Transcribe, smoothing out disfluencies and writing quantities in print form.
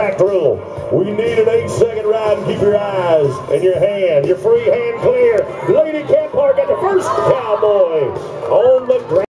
rule. We need an 8-second ride and keep your eyes and your hand, your free hand clear. Lady Cat Park got the first cowboy on the ground.